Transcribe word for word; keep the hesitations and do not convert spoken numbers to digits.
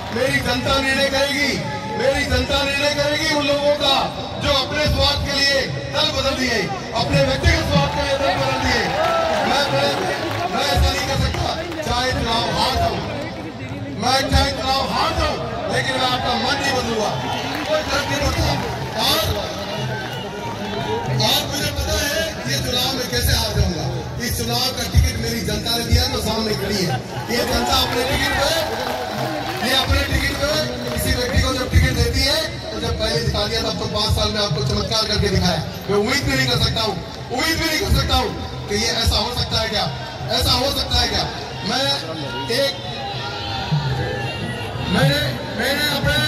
मेरी जनता निर्णय करेगी, मेरी जनता निर्णय करेगी उन लोगों का जो अपने स्वार्थ के लिए दल बदल दिए, अपने व्यक्तिगत स्वार्थ के लिए दल बदल दिए। मैं मैं ऐसा नहीं कर सकता, चाहे चुनाव हार जाऊं, मैं चाहे चुनाव हार जाऊं, लेकिन मैं आपका मन नहीं बदलूंगा, कोई फर्क नहीं पड़ता। और और मुझे पता है ये चुनाव में कैसे हार जाऊंगा। इस चुनाव का टिकट मेरी जनता ने दिया तो सामने खड़ी है। ये जनता अपने टिकट पे, ये अपने टिकट पे किसी व्यक्ति को जब टिकट देती है तो जब पहले दिखा दिया तब तो पांच साल में आपको चमत्कार करके दिखाया। मैं उम्मीद भी नहीं कर सकता हूँ, उम्मीद भी नहीं कर सकता हूँ कि ये ऐसा हो सकता है क्या, ऐसा हो सकता है क्या। मैं एक मैंने मैंने अपने